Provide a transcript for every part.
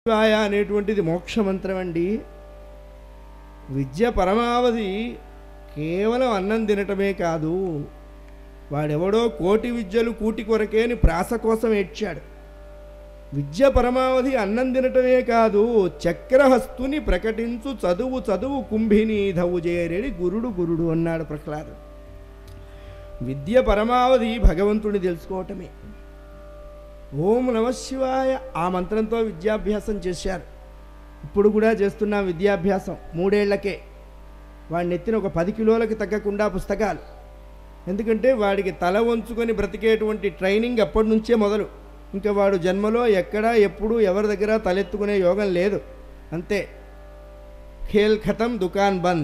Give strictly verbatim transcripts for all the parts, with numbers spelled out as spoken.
శివాయ అనేటువంటిది మోక్షమంత్రం అండి. విద్య పరమావధి కేవలం అన్నం తినటమే కాదు. వాడెవడో కోటి విద్యలు కూటి కొరకే అని ప్రాస కోసం ఏడ్చాడు. విద్య పరమావధి అన్నం తినటమే కాదు, చక్రహస్తుని ప్రకటించు చదువు చదువు కుంభినీధవు చేరేడి గురుడు గురుడు అన్నాడు ప్రహ్లాదుడు. విద్య పరమావధి భగవంతుని తెలుసుకోవటమే. ఓం నమ శివాయ ఆ మంత్రంతో విద్యాభ్యాసం చేశారు. ఇప్పుడు కూడా చేస్తున్నాం విద్యాభ్యాసం. మూడేళ్లకే వాడిని ఎత్తిన ఒక పది కిలోలకి తగ్గకుండా పుస్తకాలు. ఎందుకంటే వాడికి తల వంచుకొని బ్రతికేటువంటి ట్రైనింగ్ అప్పటి నుంచే మొదలు. ఇంకా వాడు జన్మలో ఎక్కడా ఎప్పుడు ఎవరి దగ్గర తలెత్తుకునే యోగం లేదు. అంతే, ఖేల్ ఖతం దుకాన్ బంద్.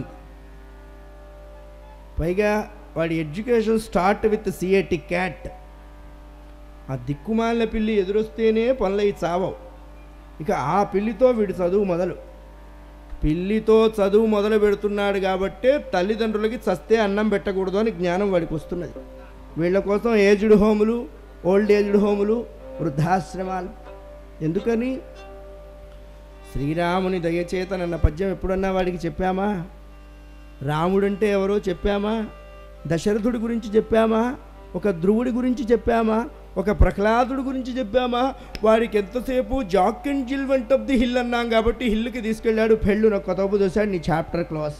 పైగా వాడి education start with C A T cat. ఆ దిక్కుమాలిన పిల్లి ఎదురొస్తేనే పనులై చావవు. ఇక ఆ పిల్లితో వీడి చదువు మొదలు. పిల్లితో చదువు మొదలు పెడుతున్నాడు కాబట్టే తల్లిదండ్రులకి చస్తే అన్నం పెట్టకూడదు అని జ్ఞానం వాడికి వస్తున్నది. వీళ్ళ కోసం ఏజ్డ్ హోములు, ఓల్డ్ ఏజ్డ్ హోములు, వృద్ధాశ్రమాలు. ఎందుకని? శ్రీరాముని దయచేతనన్న పద్యం ఎప్పుడన్నా వాడికి చెప్పామా? రాముడంటే ఎవరో చెప్పామా? దశరథుడి గురించి చెప్పామా? ఒక ధ్రువుడి గురించి చెప్పామా? ఒక ప్రహ్లాదుడి గురించి చెప్పామా? వాడికి ఎంతసేపు Jack and Jill went of the hill అన్నాం కాబట్టి హిల్కి తీసుకెళ్ళాడు. పెళ్ళు నాకు కొతపు దోశాడు. నీ చాప్టర్ క్లాస్.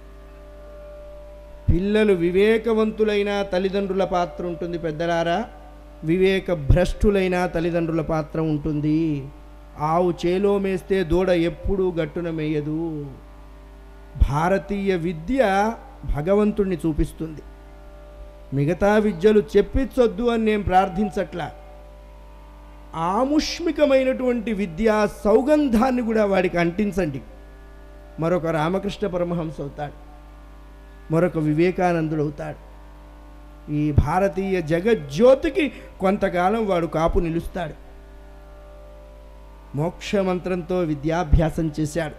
పిల్లలు వివేకవంతులైన తల్లిదండ్రుల పాత్ర ఉంటుంది పెద్దలారా, వివేక భ్రష్టులైన తల్లిదండ్రుల పాత్ర ఉంటుంది. ఆవు చేలో మేస్తే దూడ ఎప్పుడూ గట్టున మేయదు. భారతీయ విద్య భగవంతుణ్ణి చూపిస్తుంది. మిగతా విద్యలు చెప్పించొద్దు అని నేను ప్రార్థించట్లా. ఆముష్మికమైనటువంటి విద్యా సౌగంధాన్ని కూడా వాడికి అంటించండి. మరొక రామకృష్ణ పరమహంస అవుతాడు, మరొక వివేకానందుడు అవుతాడు. ఈ భారతీయ జగజ్యోతికి కొంతకాలం వాడు కాపు నిలుస్తాడు. మోక్షమంత్రంతో విద్యాభ్యాసం చేశాడు.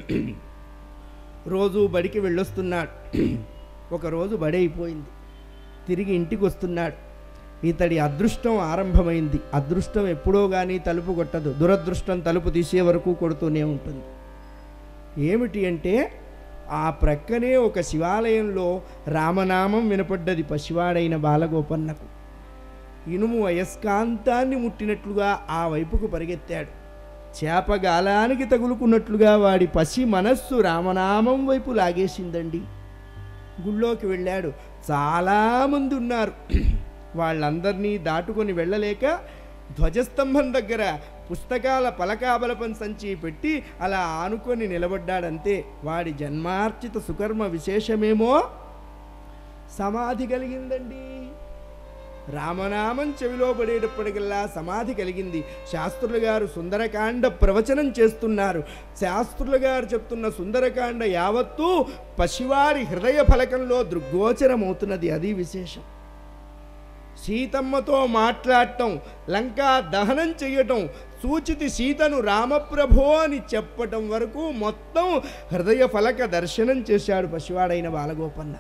రోజు బడికి వెళ్ళొస్తున్నాడు. ఒకరోజు బడి అయిపోయింది, తిరిగి ఇంటికి వస్తున్నాడు. ఇతడి అదృష్టం ఆరంభమైంది. అదృష్టం ఎప్పుడో కానీ తలుపు కొట్టదు, దురదృష్టం తలుపు తీసే వరకు కొడుతూనే ఉంటుంది. ఏమిటి అంటే, ఆ ప్రక్కనే ఒక శివాలయంలో రామనామం వినపడ్డది పసివాడైన బాలగోపన్నకు. ఇనుము అయస్కాంతాన్ని ముట్టినట్లుగా ఆ వైపుకు పరిగెత్తాడు. చేపగాలానికి తగులుకున్నట్లుగా వాడి పసి మనస్సు రామనామం వైపు లాగేసిందండి. గుళ్ళోకి వెళ్ళాడు. చాలామంది ఉన్నారు. వాళ్ళందరినీ దాటుకొని వెళ్ళలేక ధ్వజస్తంభం దగ్గర పుస్తకాల పలకాబలపం సంచి పెట్టి అలా ఆనుకొని నిలబడ్డాడంతే. వాడి జన్మార్చిత సుకర్మ విశేషమేమో సమాధి కలిగిందండి. రామనామం చెవిలో పడేటప్పటికల్లా సమాధి కలిగింది. శాస్త్రులు గారు సుందరకాండ ప్రవచనం చేస్తున్నారు. శాస్త్రులు గారు చెప్తున్న సుందరకాండ యావత్తూ పసివారి హృదయ ఫలకంలో దృగ్గోచరమవుతున్నది. అది విశేషం. సీతమ్మతో మాట్లాడటం, లంకా దహనం చెయ్యటం, సూచితి సీతను రామప్రభో అని చెప్పటం వరకు మొత్తం హృదయ ఫలక దర్శనం చేశాడు పసివాడైన బాలగోపన్న.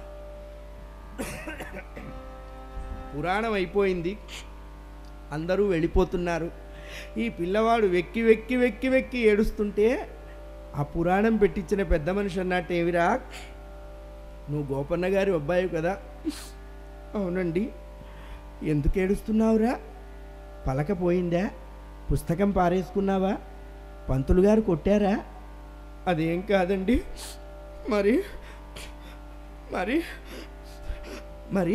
పురాణం అయిపోయింది, అందరూ వెళ్ళిపోతున్నారు. ఈ పిల్లవాడు వెక్కి వెక్కి వెక్కి వెక్కి ఏడుస్తుంటే ఆ పురాణం పెట్టించిన పెద్ద మనిషి అన్నట్టు, ఏవిరా నువ్వు గోపన్న గారి అబ్బాయి కదా? అవునండి. ఎందుకు ఏడుస్తున్నావురా? పలకపోయిందా? పుస్తకం పారేసుకున్నావా? పంతులు గారు కొట్టారా? అదేం కాదండి. మరి మరి మరి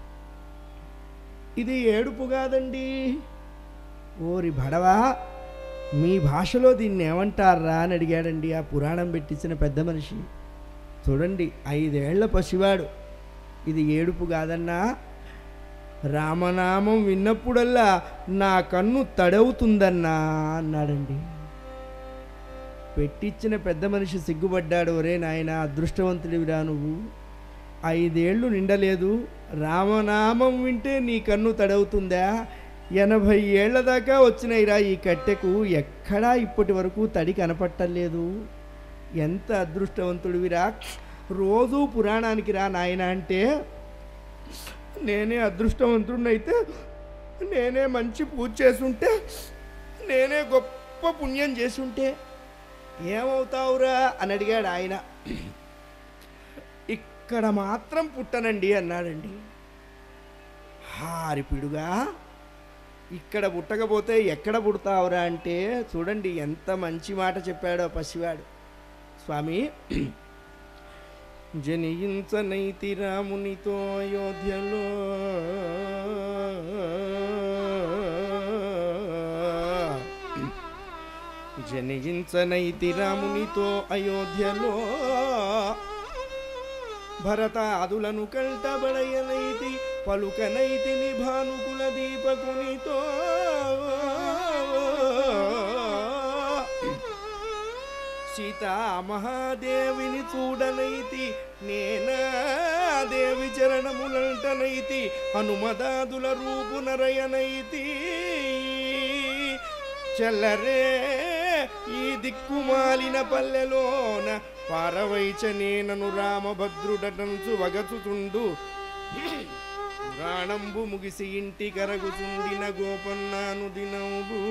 ఇది ఏడుపు కాదండి. ఓరి భడవా, మీ భాషలో దీన్ని ఏమంటారా అని అడిగాడండి ఆ పురాణం పెట్టించిన పెద్ద మనిషి. చూడండి, ఐదేళ్ల పసివాడు. ఇది ఏడుపు కాదన్నా, రామనామం విన్నప్పుడల్లా నా కన్ను తడవుతుందన్నా అన్నాడండి. పెట్టించిన పెద్ద మనిషి సిగ్గుపడ్డాడు. ఒరే నాయన, అదృష్టవంతుడివిరా నువ్వు. ఐదేళ్లు నిండలేదు, రామనామం వింటే నీ కన్ను తడవుతుందా? ఎనభై ఏళ్ల దాకా వచ్చినాయిరా ఈ కట్టెకు, ఎక్కడా ఇప్పటి వరకు తడి కనపట్టలేదు. ఎంత అదృష్టవంతుడివిరా. రోజూ పురాణానికి రా నాయన అంటే, నేనే అదృష్టవంతుడినైతే, నేనే మంచి పూజ చేసుంటే, నేనే గొప్ప గొప్ప పుణ్యం చేసుంటే ఏమవుతావురా అని అడిగాడు ఆయన. ఇక్కడ మాత్రం పుట్టనండి అన్నాడండి. హారిపిడుగా ఇక్కడ పుట్టకపోతే ఎక్కడ పుడతావురా అంటే చూడండి ఎంత మంచి మాట చెప్పాడో పసివాడు. స్వామి, జనించనైతి రామునితో అయోధ్యలో, జనించనైతి రామునితో అయోధ్యలో, భరతాదులను కంటబడయనైతి పలుకనైతి భానుకుల దీపకునితో, సీతా మహాదేవిని చూడనైతి నేనా దేవి చరణములంటనైతి, హనుమదాదుల రూపు నరయనైతి, చల్లరే ఈ దిక్కుమాలిన పల్లెలోన పారవైచనేనను రామభద్రుడటంచు వగచుతుండు, ప్రాణంబు ముగిసి ఇంటి కరగుచుండిన గోపన్నాను దినంబు.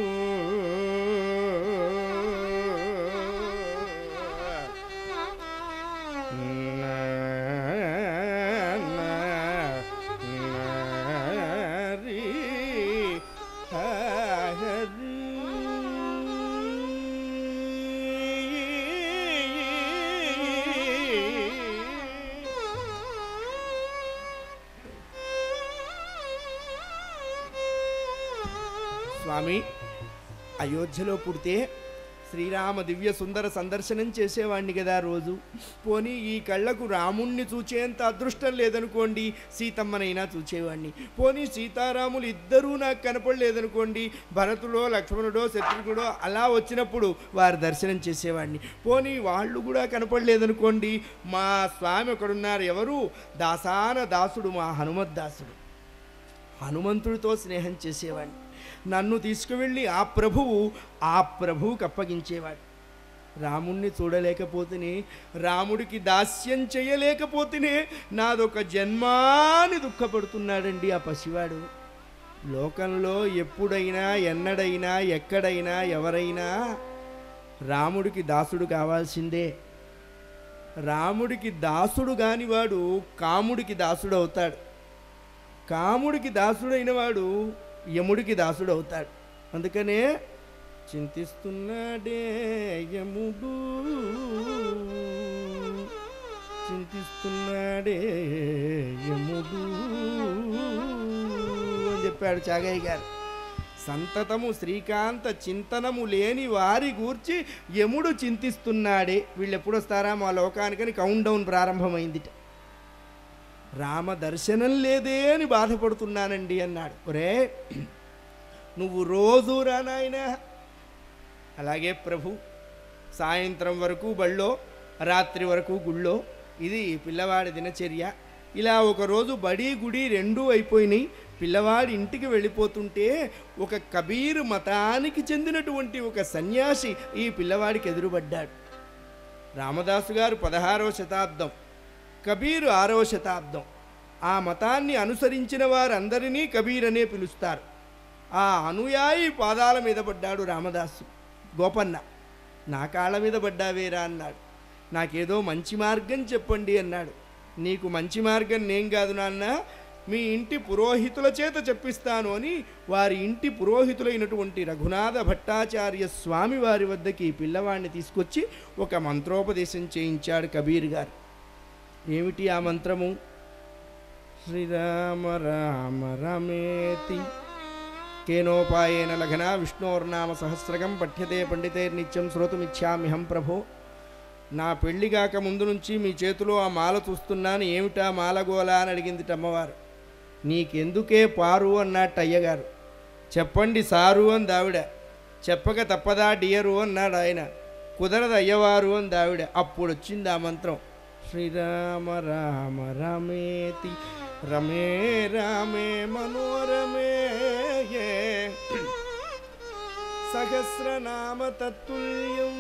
స్వామి, అయోధ్యలో పుడితే శ్రీరామ దివ్య సుందర సందర్శనం చేసేవాడిని కదా రోజు. పోనీ ఈ కళ్ళకు రాముణ్ణి చూచేంత అదృష్టం లేదనుకోండి, సీతమ్మనైనా చూచేవాడిని. పోనీ సీతారాములు ఇద్దరూ నాకు కనపడలేదనుకోండి, భరతుడో లక్ష్మణుడో శత్రుఘ్నుడో అలా వచ్చినప్పుడు వారి దర్శనం చేసేవాడిని. పోనీ వాళ్ళు కూడా కనపడలేదనుకోండి, మా స్వామి ఒకడున్నారు, ఎవరు? దాసాన దాసుడు, మా హనుమద్దాసుడు. హనుమంతుడితో స్నేహం చేసేవాడిని. నన్ను తీసుకువెళ్ళి ఆ ప్రభువు ఆ ప్రభువుకి అప్పగించేవాడు. రాముణ్ణి చూడలేకపోతేనే, రాముడికి దాస్యం చేయలేకపోతేనే నాదొక జన్మాని దుఃఖపడుతున్నాడండి ఆ పసివాడు. లోకంలో ఎప్పుడైనా ఎన్నడైనా ఎక్కడైనా ఎవరైనా రాముడికి దాసుడు కావాల్సిందే. రాముడికి దాసుడు కానివాడు కాముడికి దాసుడు అవుతాడు. కాముడికి దాసుడైన వాడు యముడికి దాసుడు అవుతాడు. అందుకనే చింతిస్తున్నాడే యముడు, చింతిస్తున్నాడే యముడు అని చెప్పాడు చాగయ్య గారు. సంతతము శ్రీకాంత చింతనము లేని వారి గూర్చి యముడు చింతిస్తున్నాడే. వీళ్ళు ఎప్పుడు వస్తారా మా లోకానికని కౌంట్ డౌన్ ప్రారంభమైందిట. రామ దర్శనం లేదే అని బాధపడుతున్నానండి అన్నాడు. ఒరే, నువ్వు రోజు రానాయనా. అలాగే ప్రభు సాయంత్రం వరకు బళ్ళో, రాత్రి వరకు గుళ్ళో, ఇది పిల్లవాడి దినచర్య. ఇలా ఒకరోజు బడి గుడి రెండూ అయిపోయినాయి. పిల్లవాడి ఇంటికి వెళ్ళిపోతుంటే ఒక కబీరు మతానికి చెందినటువంటి ఒక సన్యాసి ఈ పిల్లవాడికి ఎదురుపడ్డాడు. రామదాసు గారు పదహారవ శతాబ్దం, కబీరు ఆరవ శతాబ్దం. ఆ మతాన్ని అనుసరించిన వారందరినీ కబీర్ అనే పిలుస్తారు. ఆ అనుయాయి పాదాల మీద పడ్డాడు రామదాసు. గోపన్న, నా కాళ్ళ మీద పడ్డావేరా అన్నాడు. నాకేదో మంచి మార్గం చెప్పండి అన్నాడు. నీకు మంచి మార్గం నేను కాదు నాన్న, మీ ఇంటి పురోహితుల చేత చెప్పిస్తాను అని వారి ఇంటి పురోహితులైనటువంటి రఘునాథ భట్టాచార్య స్వామి వారి వద్దకి పిల్లవాడిని తీసుకొచ్చి ఒక మంత్రోపదేశం చేయించాడు కబీర్ గారు. ఏమిటి ఆ మంత్రము? శ్రీరామ రామ రమేతి కేనోపాయేన లఘనా విష్ణోర్నామ సహస్రకం పఠ్యతే పండితైర్నిత్యం శ్రోతుమిచ్చామిహం ప్రభో. నా పెళ్లిగాక ముందు నుంచి మీ చేతిలో ఆ మాల చూస్తున్నాను, ఏమిటా మాలగోలా అని అడిగింది అమ్మవారు. నీకెందుకే పారు అన్నట్టు అయ్యగారు. చెప్పండి సారు అని దావిడ. చెప్పక తప్పదా డియరు అన్నాడు ఆయన. కుదరదు అయ్యవారు అని దావిడ. అప్పుడు వచ్చింది ఆ మంత్రం. శ్రీరామ రామ రమేతి రమే రామే మనోరమే సహస్రనామ తత్తుల్యం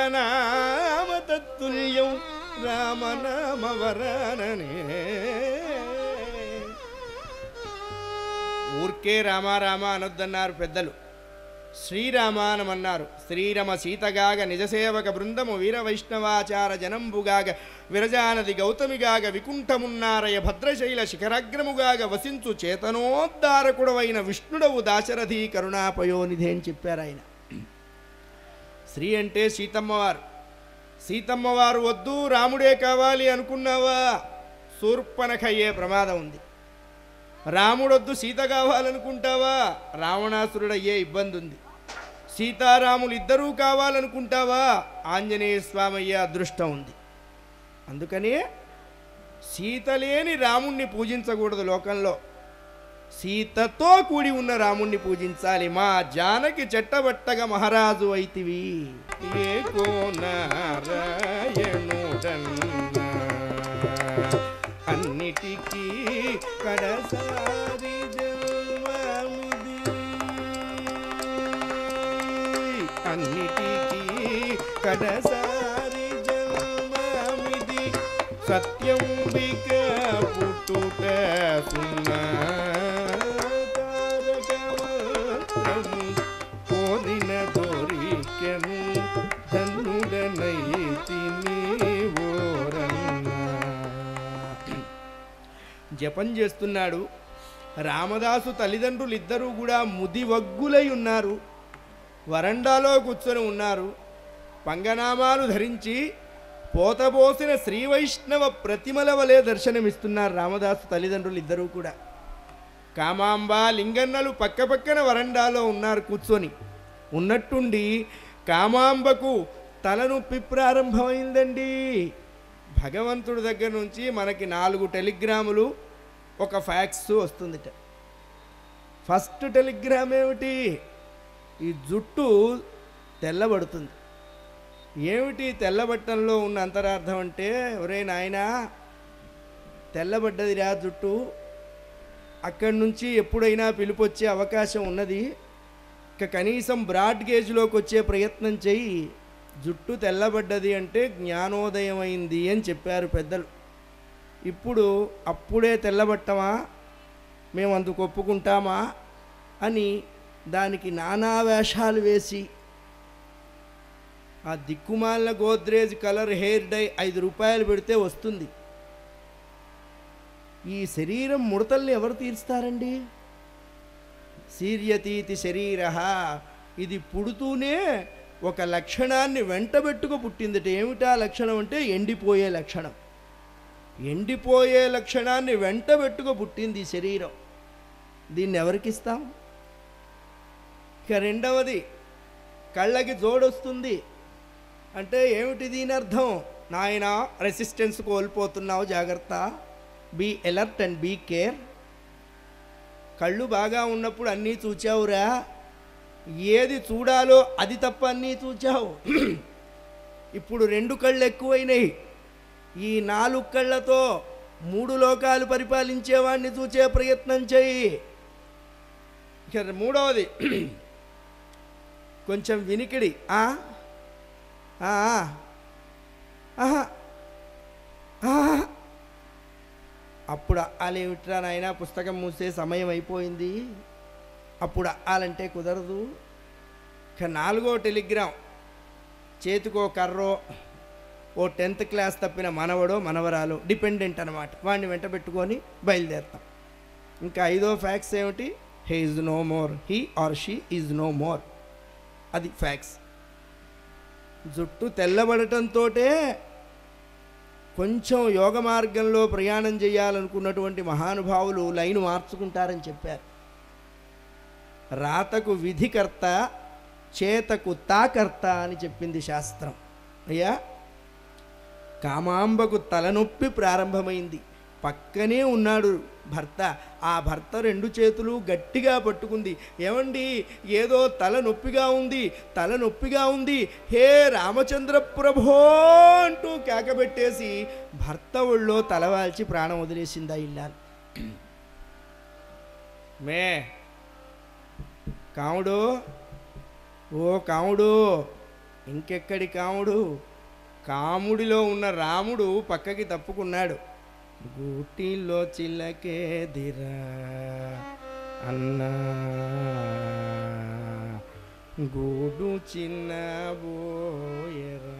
సహస్రనామ తత్తుల్యం రామనామ వరాననే ఊర్కే రామారామ అనొద్దన్నారు పెద్దలు, శ్రీరామానమన్నారు. శ్రీరమ సీతగాగ నిజసేవక బృందము వీర వైష్ణవాచార జనంబుగాగ విరజానది గౌతమిగాగ వికుంఠమున్నారయ భద్రశైల శిఖరాగ్రముగాగ వసించు చేతనోద్ధారకుడవైన విష్ణుడవు దాశరథి కరుణాపయోనిధి అని చెప్పారు ఆయన. శ్రీ అంటే సీతమ్మవారు. సీతమ్మవారు వద్దు రాముడే కావాలి అనుకున్నావా, శూర్పణఖ అయ్యే ప్రమాదం ఉంది. రాముడొద్దు సీత కావాలనుకుంటావా, రావణాసురుడయ్యే ఇబ్బంది ఉంది. సీతారాములు ఇద్దరూ కావాలనుకుంటావా, ఆంజనేయ స్వామి అయ్యే అదృష్టం ఉంది. అందుకనే సీత లేని రాముణ్ణి పూజించకూడదు లోకంలో, సీతతో కూడి ఉన్న రాముణ్ణి పూజించాలి. మా జానకి చెట్టబట్టగా మహారాజు అయితివి ఏ కోనారాయణుడన్నా అన్నిటికీ కడసారి జన్మమిది, అన్నిటికీ కడసారి జన్మమిది సత్యం విక పుట్టుట సున్నా కోరిన దొరికెను ధనుడనైతిని ఓరన్నా. జపం చేస్తున్నాడు రామదాసు. తల్లిదండ్రులు ఇద్దరూ కూడా ముదివగ్గులై ఉన్నారు, వరండాలో కూర్చొని ఉన్నారు. పంగనామాలు ధరించి పోతబోసిన శ్రీవైష్ణవ ప్రతిమల వలె దర్శనమిస్తున్నారు రామదాసు తల్లిదండ్రులు ఇద్దరూ కూడా. కామాంబ లింగన్నలు పక్క పక్కన వరండాలో ఉన్నారు కూర్చొని. ఉన్నట్టుండి కామాంబకు తలనొప్పి ప్రారంభమైందండి. భగవంతుడి దగ్గర నుంచి మనకి నాలుగు టెలిగ్రాములు ఒక ఫ్యాక్స్ వస్తుందిట. ఫస్ట్ టెలిగ్రామ్ ఏమిటి, ఈ జుట్టు తెల్లబడుతుంది. ఏమిటి తెల్లబట్టంలో ఉన్న అంతరార్థం అంటే, ఒరే నాయనా తెల్లబడ్డదిరా జుట్టు, అక్కడి నుంచి ఎప్పుడైనా పిలుపు వచ్చే అవకాశం ఉన్నది, ఇక కనీసం బ్రాడ్ గేజ్లోకి వచ్చే ప్రయత్నం చెయ్యి. జుట్టు తెల్లబడ్డది అంటే జ్ఞానోదయం అయింది అని చెప్పారు పెద్దలు. ఇప్పుడు అప్పుడే తెల్లబట్టమా, మేము అందుకు ఒప్పుకుంటామా అని దానికి నానా వేషాలు వేసి ఆ దిక్కుమాలిన గోద్రేజ్ కలర్ హెయిర్ డై ఐదు రూపాయలు పెడితే వస్తుంది. ఈ శరీరం ముడతల్ని ఎవరు తీర్స్తారండి? శీర్యతీతి శరీర, ఇది పుడుతూనే ఒక లక్షణాన్ని వెంటబెట్టుకు పుట్టిందట. ఏమిటా లక్షణం అంటే ఎండిపోయే లక్షణం. ఎండిపోయే లక్షణాన్ని వెంటబెట్టుకు పుట్టింది ఈ శరీరం. దీన్ని ఎవరికిస్తాం? ఇక రెండవది, కళ్ళకి జోడొస్తుంది అంటే ఏమిటి దీని అర్థం? నాయన రెసిస్టెన్స్ కోల్పోతున్నావు, జాగ్రత్త, be alert and be care. కళ్ళు బాగా ఉన్నప్పుడు అన్నీ చూచావురా, ఏది చూడాలో అది తప్ప అన్నీ చూచావు. ఇప్పుడు రెండు కళ్ళు ఎక్కువైనాయి, ఈ నాలుగు కళ్ళతో మూడు లోకాలు పరిపాలించేవాడిని చూచే ప్రయత్నం చెయ్యి. ఇక మూడవది కొంచెం వినికిడి. అప్పుడు అలేమిట్రా నాయన, పుస్తకం మూసే సమయం అయిపోయింది, అప్పుడు అల్లంటే కుదరదు. ఇక నాలుగో టెలిగ్రామ్, చేతికో కర్రో ఓ టెన్త్ క్లాస్ తప్పిన మనవడో మనవరాలో డిపెండెంట్ అనమాట, వాడిని వెంట పెట్టుకొని బయలుదేరుతాం. ఇంకా ఐదో ఫ్యాక్స్ ఏమిటి? He is no more, he or she is no more, అది ఫ్యాక్స్. జుట్టు తెల్లబడటంతో కొంచెం యోగ మార్గంలో ప్రయాణం చేయాలనుకున్నటువంటి మహానుభావులు లైన్ మార్చుకుంటారని చెప్పారు. రాతకు విధికర్త, చేతకు తాకర్త అని చెప్పింది శాస్త్రం. అయ్యా, కామాంబకు తలనొప్పి ప్రారంభమైంది. పక్కనే ఉన్నాడు భర్త. ఆ భర్త రెండు చేతులు గట్టిగా పట్టుకుంది. ఏమండి, ఏదో తలనొప్పిగా ఉంది, తలనొప్పిగా ఉంది, హే రామచంద్ర ప్రభో అంటూ కేకబెట్టేసి భర్త ఒళ్ళో తలవాల్చి ప్రాణం వదిలేసిందా ఇల్లాలు. మే కాముడు, ఓ కాముడు, ఇంకెక్కడి కాముడు, కాముడిలో ఉన్న రాముడు పక్కకి తప్పుకున్నాడు. గూటిలో చిల్లకేదిరా అన్నా గూడు చిన్నబోయరా.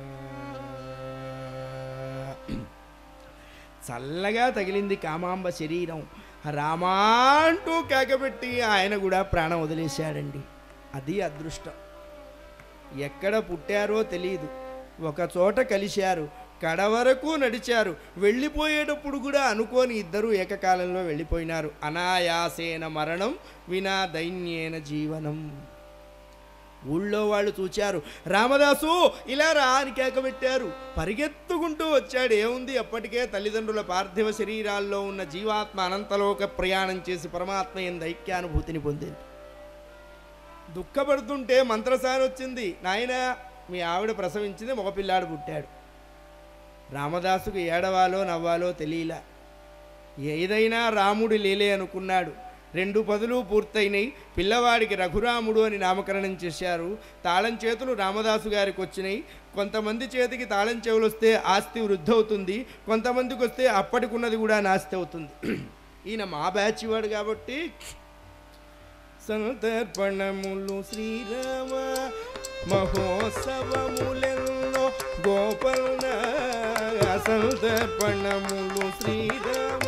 చల్లగా తగిలింది కామాంబ శరీరం. రామా అంటూ కేకబెట్టి ఆయన కూడా ప్రాణం వదిలేశాడండి. అది అదృష్టం. ఎక్కడ పుట్టారో తెలియదు, ఒక చోట కలిశారు, కడవరకు నడిచారు. వెళ్ళిపోయేటప్పుడు కూడా అనుకోని ఇద్దరు ఏకకాలంలో వెళ్ళిపోయినారు. అనాయాసేన మరణం వినా దైన్యేన జీవనం. ఊళ్ళో వాళ్ళు చూచారు. రామదాసు ఇలా రా అని కేకబెట్టారు. పరిగెత్తుకుంటూ వచ్చాడు. ఏముంది, అప్పటికే తల్లిదండ్రుల పార్థివ శరీరాల్లో ఉన్న జీవాత్మ అనంతలోక ప్రయాణం చేసి పరమాత్మ ఎందు ఐక్యానుభూతిని పొందింది. దుఃఖపడుతుంటే మంత్రసాని వచ్చింది. నాయన, మీ ఆవిడ ప్రసవించింది, మగపిల్లాడు పుట్టాడు. రామదాసుకు ఏడవాలో నవ్వాలో తెలియలా. ఏదైనా రాముడి లీలే అనుకున్నాడు. రెండు పదులు పూర్తయినాయి. పిల్లవాడికి రఘురాముడు అని నామకరణం చేశారు. తాళం చేతులు రామదాసు గారికి వచ్చినాయి. కొంతమంది చేతికి తాళం చెవులు వస్తే ఆస్తి వృద్ధి అవుతుంది, కొంతమందికి వస్తే అప్పటికున్నది కూడా నాస్తి అవుతుంది. ఈయన మా బ్యాచ్ వాడు కాబట్టి సంతర్పణములు శ్రీరామ మహోత్సవములెన్నో గోపన్న సంతర్పణములు శ్రీరామ.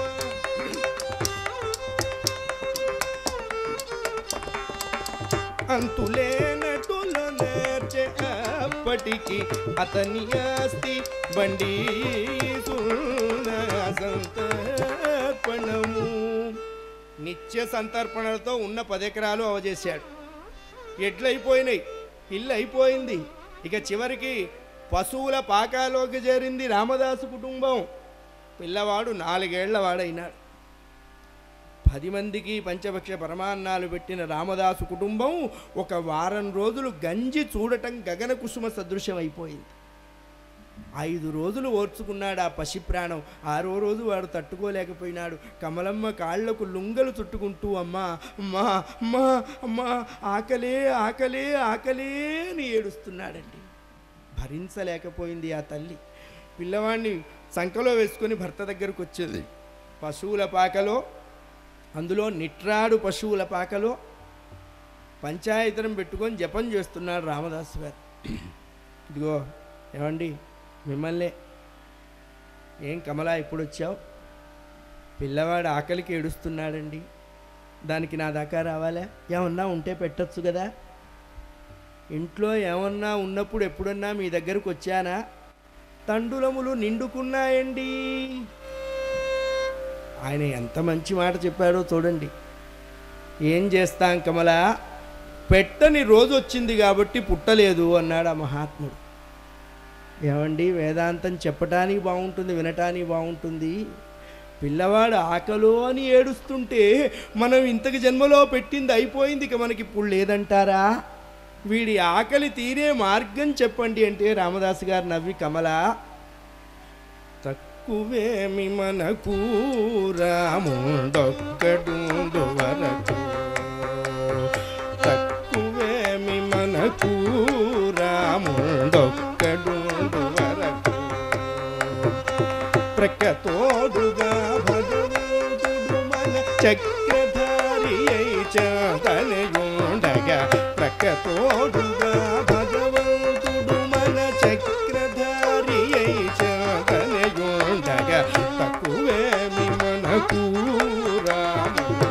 అంతులేనటులో నేర్చే అప్పటికి అతని ఆస్తి బండి సంతర్పణము. నిత్య సంతర్పణలతో ఉన్న పదెకరాలు అవజేశాడు. ఎడ్లయిపోయినాయి, ఇల్లు అయిపోయింది. ఇక చివరికి పశువుల పాకాలోకి చేరింది రామదాసు కుటుంబం. పిల్లవాడు నాలుగేళ్ల వాడైనాడు. పది మందికి పంచభక్ష పరమాన్నాలు పెట్టిన రామదాసు కుటుంబం ఒక వారం రోజులు గంజి చూడటం గగన కుసుమ సదృశ్యం అయిపోయింది. ఐదు రోజులు ఓర్చుకున్నాడు ఆ పసి ప్రాణం. ఆరో రోజు వాడు తట్టుకోలేకపోయినాడు. కమలమ్మ కాళ్లకు లుంగలు చుట్టుకుంటూ అమ్మా అమ్మా అమ్మా అమ్మా ఆకలే ఆకలే ఆకలే అని ఏడుస్తున్నాడండి. భరించలేకపోయింది ఆ తల్లి. పిల్లవాడిని సంకలో వేసుకొని భర్త దగ్గరకు వచ్చేది. పశువుల పాకలో, అందులో నిట్రాడు పశువుల పాకలో పంచాయతనం పెట్టుకొని జపం చేస్తున్నాడు రామదాసు గారు. ఇదిగో ఏమండి, మిమ్మల్నే. ఏం కమలా, ఇప్పుడు వచ్చావు? పిల్లవాడు ఆకలికి ఏడుస్తున్నాడండి. దానికి నా దాకా రావాలా? ఏమన్నా ఉంటే పెట్టచ్చు కదా. ఇంట్లో ఏమన్నా ఉన్నప్పుడు ఎప్పుడన్నా మీ దగ్గరకు వచ్చానా? తండులములు నిండుకున్నాయండి. ఆయన ఎంత మంచి మాట చెప్పాడో చూడండి. ఏం చేస్తాం కమలా, పెట్టని రోజు వచ్చింది కాబట్టి పుట్టలేదు అన్నాడు ఆ మహాత్ముడు. ఏమండి, వేదాంతం చెప్పటానికి బాగుంటుంది, వినటానికి బాగుంటుంది. పిల్లవాడు ఆకలో అని ఏడుస్తుంటే మనం ఇంతకు జన్మలో పెట్టింది అయిపోయింది, ఇక మనకి ఇప్పుడు లేదంటారా? వీడి ఆకలి తీరే మార్గం చెప్పండి అంటే రామదాసు గారు నవ్వి, కమలా తక్కువేమి మనకు రాముడొక్కడు వరకు, తక్కువేమి మనకు రాముడొక్కడు వరకు, ప్రక్కతోడుగా భగవంతుడు మన చక్రధారి అయి చాతనయుండగా, ప్రక్కతోడుగా భగవంతుడు మన చక్రధారి అయి చాతనయుండగా, తక్కువేమి మనకు రాముడు.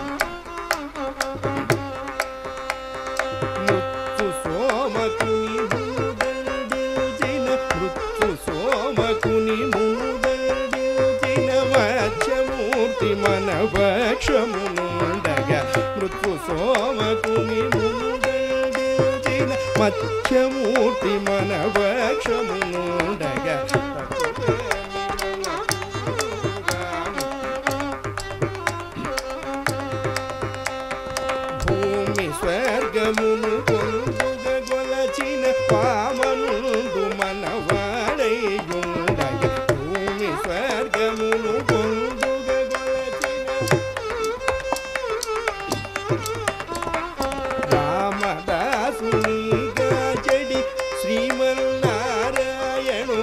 మృత్యు సోమకుని మూడందిల్చిన, మృత్యు సోమకుని మూడందిల్చిన మత్స్యమూర్తి మన పక్షమునుండగా, మృత్యు సోమకుని మూడందిల్చిన మత్స్యమూర్తి మన పక్షమునుండగా, భూమి స్వర్గమును పొందుగ గొలచిన పామనుండు మనవాడయుండగా, భూమి స్వర్గమును పొందుగ గొలచిన రామదాసునిగా చెడి శ్రీమన్నారాయణు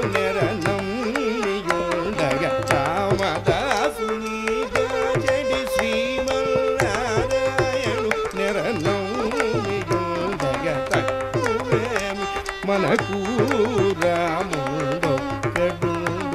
నెరనమ్మియుండగా, రామదాసునిగా చెడి శ్రీమన్నారాయణు మనకు రాముడొక్కడు.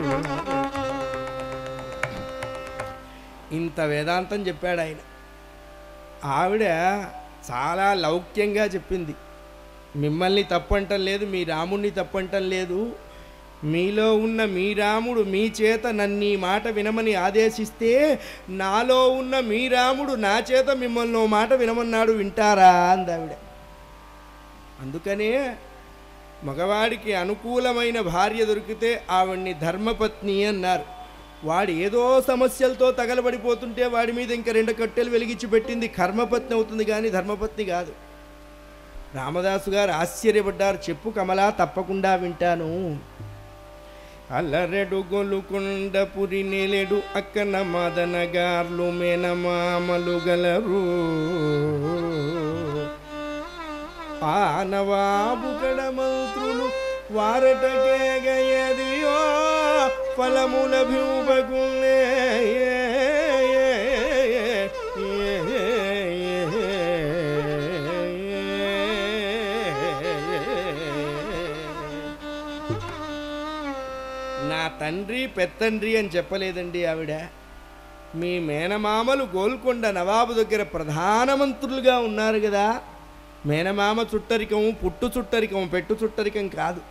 ఇంత వేదాంతం చెప్పాడు ఆయన. ఆవిడ చాలా లౌక్యంగా చెప్పింది, మిమ్మల్ని తప్పంటం లేదు, మీ రాముణ్ణి తప్పంటం లేదు, మీలో ఉన్న మీ రాముడు మీ చేత నన్ను ఈ మాట వినమని ఆదేశిస్తే నాలో ఉన్న మీ రాముడు నా చేత మిమ్మల్ని ఓ మాట వినమన్నాడు, వింటారా అందావిడ. అందుకనే మగవాడికి అనుకూలమైన భార్య దొరికితే ఆవిడ్ని ధర్మపత్ని అన్నారు. వాడు ఏదో సమస్యలతో తగలబడిపోతుంటే వాడి మీద ఇంకా రెండు కట్టెలు వెలిగించి పెట్టింది కర్మపత్ని అవుతుంది కానీ ధర్మపత్ని కాదు. రామదాసు గారు ఆశ్చర్యపడ్డారు. చెప్పు కమలా, తప్పకుండా వింటాను. అల్లరెడు గొలుకొండ పురి నెలెడు అక్కన మదనగార్లు మేనమామలు గలరు, ఆ నవాబు కడ మంత్రులు వారటకే గయదియో ఫలముల భూపగునే. నా తండ్రి పెత్తండ్రి అని చెప్పలేదండి ఆవిడ. మీ మేనమామలు గోల్కొండ నవాబు దగ్గర ప్రధానమంత్రులుగా ఉన్నారు కదా. మేనమామ చుట్టరికం పుట్టు చుట్టరికం పెట్టు చుట్టరికం కాదు.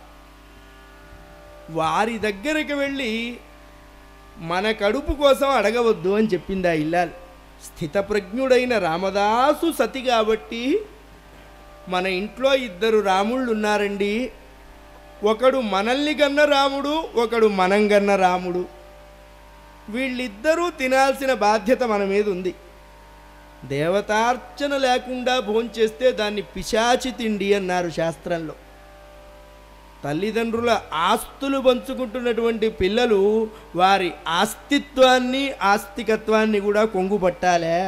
వారి దగ్గరికి వెళ్ళి మన కడుపు కోసం అడగవద్దు అని చెప్పింది ఆ ఇల్లాలు. స్థితప్రజ్ఞుడైన రామదాసు సతి కాబట్టి మన ఇంట్లో ఇద్దరు రాముళ్ళు ఉన్నారండి. ఒకడు మనల్ని గన్న రాముడు, ఒకడు మనం గన్న రాముడు. వీళ్ళిద్దరూ తినాల్సిన బాధ్యత మన మీద ఉంది. దేవతార్చన లేకుండా భోంచేస్తే దాన్ని పిశాచి తిండి అన్నారు శాస్త్రంలో. తల్లిదండ్రుల ఆస్తులు పంచుకుంటున్నటువంటి పిల్లలు వారి ఆస్తిత్వాన్ని ఆస్తికత్వాన్ని కూడా కొంగుపట్టాలే.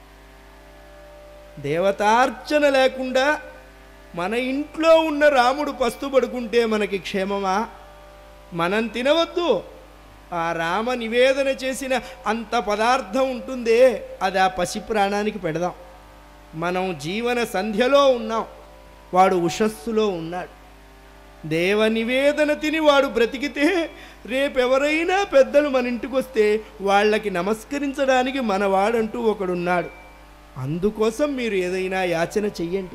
దేవతార్చన లేకుండా మన ఇంట్లో ఉన్న రాముడు పస్తు పడుకుంటే మనకి క్షేమమా? మనం తినవద్దు. ఆ రామ నివేదన చేసిన అంత పదార్థం ఉంటుందే, అది ఆ పసి ప్రాణానికి పెడదాం. మనం జీవన సంధ్యలో ఉన్నాం, వాడు ఉషస్సులో ఉన్నాడు. దేవ నివేదన తిని వాడు బ్రతికితే రేపెవరైనా పెద్దలు మన ఇంటికి వస్తే వాళ్ళకి నమస్కరించడానికి మనవాడంటూ ఒకడున్నాడు. అందుకోసం మీరు ఏదైనా యాచన చెయ్యండి,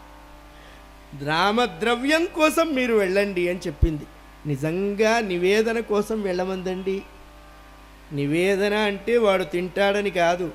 రామద్రవ్యం కోసం మీరు వెళ్ళండి అని చెప్పింది. నిజంగా నివేదన కోసం వెళ్ళమందండి. నివేదన అంటే వాడు తింటాడని కాదు.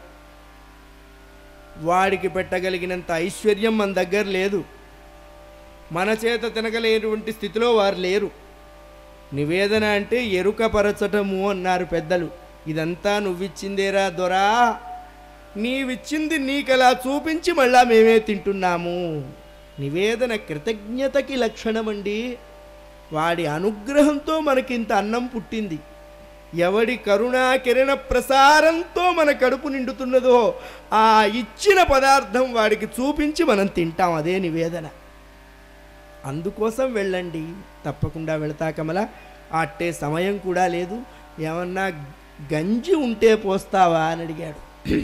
వాడికి పెట్టగలిగినంత ఐశ్వర్యం మన దగ్గర లేదు, మన చేత తినగలేటువంటి స్థితిలో వారు లేరు. నివేదన అంటే ఎరుకపరచటము అన్నారు పెద్దలు. ఇదంతా నువ్విచ్చిందేరా దొరా, నీవిచ్చింది నీకలా చూపించి మళ్ళా మేమే తింటున్నాము. నివేదన కృతజ్ఞతకి లక్షణమండి. వాడి అనుగ్రహంతో మనకింత అన్నం పుట్టింది. ఎవడి కరుణా కిరణ ప్రసారంతో మన కడుపు నిండుతున్నదో ఆ ఇచ్చిన పదార్థం వాడికి చూపించి మనం తింటాం. అదే నివేదన. అందుకోసం వెళ్ళండి, తప్పకుండా వెళతా కమల. అట్టే సమయం కూడా లేదు, ఏమన్నా గంజి ఉంటే పోస్తావా అని అడిగాడు.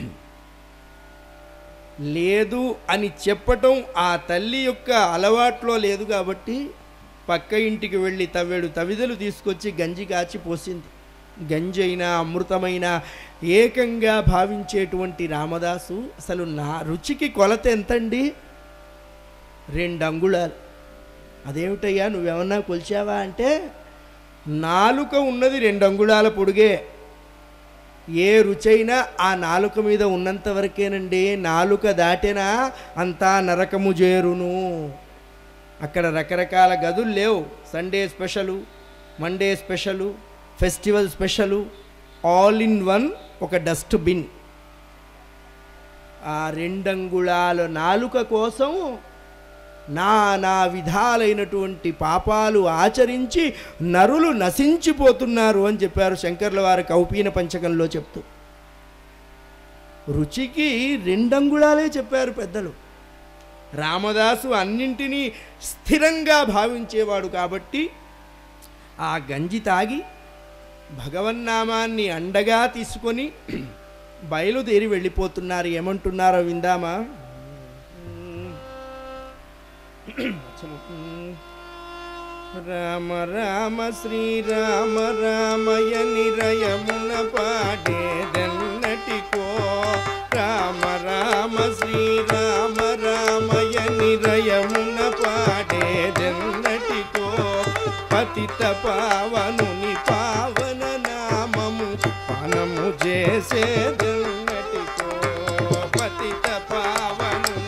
లేదు అని చెప్పటం ఆ తల్లి యొక్క అలవాట్లో లేదు కాబట్టి పక్క ఇంటికి వెళ్ళి తవ్వేడు తవిదలు తీసుకొచ్చి గంజి కాచి పోసింది. గంజి అయినా అమృతమైన ఏకంగా భావించేటువంటి రామదాసు అసలు నా రుచికి కొలత ఎంతండి? రెండు అంగుళాలు. అదేమిటయ్యా నువ్వేమన్నా కొలిచావా అంటే, నాలుక ఉన్నది రెండు అంగుళాల పొడుగే. ఏ రుచైనా ఆ నాలుక మీద ఉన్నంత వరకేనండి. నాలుక దాటేనా అంతా నరకము చేరును. అక్కడ రకరకాల గదులు లేవు. Sunday special, Monday special, festival special, all in one ఒక డస్ట్బిన్. ఆ రెండంగుళాల నాలుక కోసం నానా విధాలైనటువంటి పాపాలు ఆచరించి నరులు నశించిపోతున్నారు అని చెప్పారు శంకర్ల వారి కౌపీన పంచకంలో చెప్తూ. రుచికి రెండంగుళాలే చెప్పారు పెద్దలు. రామదాసు అన్నింటినీ స్థిరంగా భావించేవాడు కాబట్టి ఆ గంజి తాగి భగవన్నామాన్ని అండగా తీసుకొని బయలుదేరి వెళ్ళిపోతున్నారు. ఏమంటున్నారో విందామా? రామ రామ శ్రీరామ రామయ నిరయమున పాడేదెన్నటికో రామ రామ శ్రీరామ రామయ నిరయమున పాడేదెన్నటికో పతిత పావనుని పావన నామము పానము చేసేదెన్నటికో పతిత పావనుని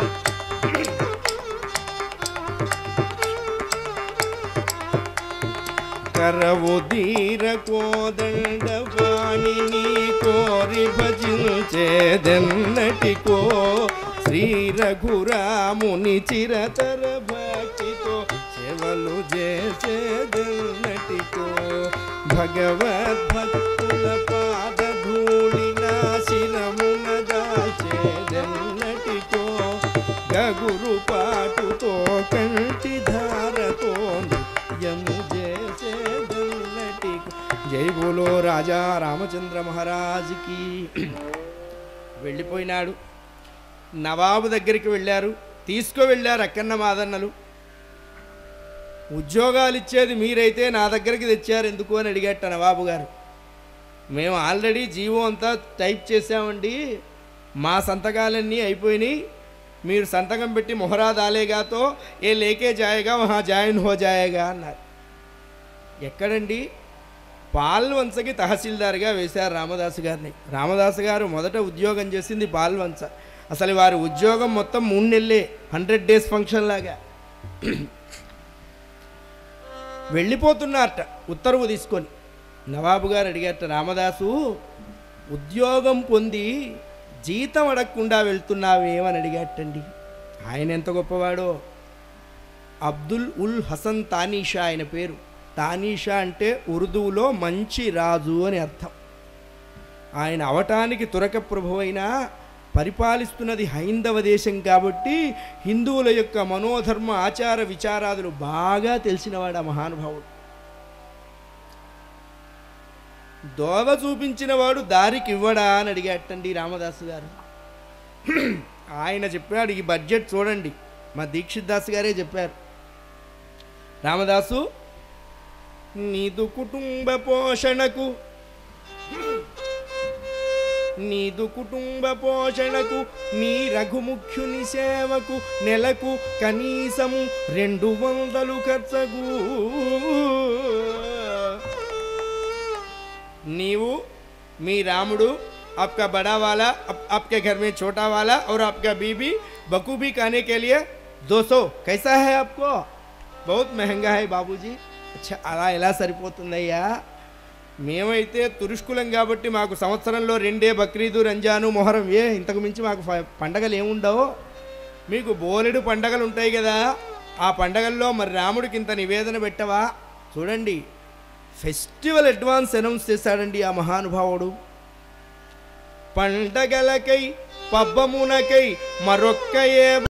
కరవుదీర కోదండవాణిని కోరి భజించేదెన్నటికో శ్రీ రఘురాముని చిరతర భక్తితో సేవలు చేసేదెన్నటికో భగవద్భక్తుల పాదధూళిన శిరమున దాచేదెన్నటికో గగురు పాటుతో కంటి ధారతో నిత్యము చేసేదెన్నటికో. జై బోలో రాజా రామచంద్ర మహారాజుకి. వెళ్ళిపోయినాడు. నవాబు దగ్గరికి వెళ్ళారు, తీసుకువెళ్ళారు అక్కన్న మాదన్నలు. ఉద్యోగాలు ఇచ్చేది మీరైతే నా దగ్గరికి తెచ్చారు ఎందుకు అని అడిగట్ట నవాబు గారు. మేము ఆల్రెడీ జీవో అంతా టైప్ చేసామండి, మా సంతకాలన్నీ అయిపోయినాయి, మీరు సంతకం పెట్టి మొహరా దాలేగాతో ఏ లేకే జాయేగా వహా జాయిన్ హో జాయేగా అన్నారు. ఎక్కడండి? పాల్వంచకి తహసీల్దార్గా వేశారు రామదాసు గారిని. రామదాసు గారు మొదట ఉద్యోగం చేసింది పాల్వంచ. అసలు వారి ఉద్యోగం మొత్తం మూడు నెలలే, హండ్రెడ్ డేస్ ఫంక్షన్ లాగా. వెళ్ళిపోతున్నారట ఉత్తర్వు తీసుకొని. నవాబు గారు అడిగారట, రామదాసు ఉద్యోగం పొంది జీతం అడగకుండా వెళ్తున్నావేమని అడిగాటండి. ఆయన ఎంత గొప్పవాడో. అబ్దుల్ ఉల్ హసన్ తానీషా ఆయన పేరు. తానీషా అంటే ఉర్దూలో మంచి రాజు అని అర్థం. ఆయన అవటానికి తురక ప్రభువైనా పరిపాలిస్తున్నది హైందవ దేశం కాబట్టి హిందువుల యొక్క మనోధర్మ ఆచార విచారాదులు బాగా తెలిసినవాడు ఆ మహానుభావుడు. దోవ చూపించినవాడు దారికి ఇవ్వడా అని అడిగాటండి రామదాసు గారు. ఆయన చెప్పాడు, ఈ బడ్జెట్ చూడండి, మా దీక్షిత్ దాస్ గారే చెప్పారు, రామదాసు నీదు కుటుంబ పోషణకు నీదు కుటుంబ పోషణకు నీ రఘుముఖ్యుని సేవకు నెలకు కనీసము రెండు వందలు ఖర్చగు. నీవు మీ రాముడు आपका बड़ा वाला आप, आपके घर में छोटा वाला और आपका बीबी बखूबी खाने के लिए दो सौ कैसा है आपको? बहुत महंगा है बाबूजी. अच्छा అలా ఎలా సరిపోతుందయ్యా? మేమైతే తురుష్కులం కాబట్టి మాకు సంవత్సరంలో రెండే బక్రీదు రంజాను మొహరం, ఏ ఇంతకు మించి మాకు పండగలు ఏముండవు. మీకు బోలెడు పండగలు ఉంటాయి కదా, ఆ పండగల్లో మరి రాముడికి ఇంత నివేదన పెట్టవా? చూడండి, ఫెస్టివల్ అడ్వాన్స్ అనౌన్స్ చేశాడండి ఆ మహానుభావుడు. పండగలకై పబ్బమునకై మరొక్క ఏ